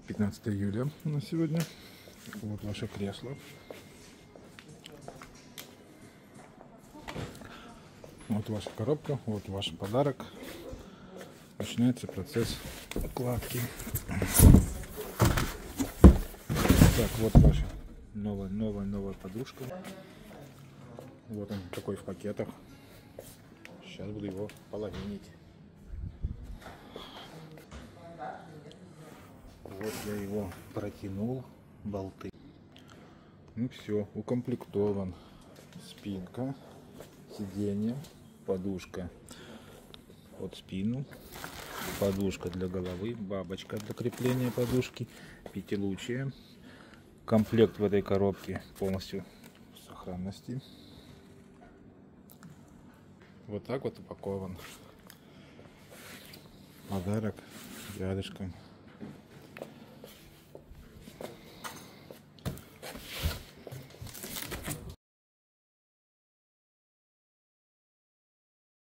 15 июля на сегодня. Вот ваше кресло. Вот ваша коробка, вот ваш подарок. Начинается процесс укладки. Так, вот ваша новая подушка. Вот он такой в пакетах. Сейчас буду его половинить. Вот я его протянул, болты. Ну все, укомплектован. Спинка, сиденье, подушка под спину, подушка для головы, бабочка для крепления подушки, пятилучие. Комплект в этой коробке полностью в сохранности. Вот так вот упакован подарок рядышком.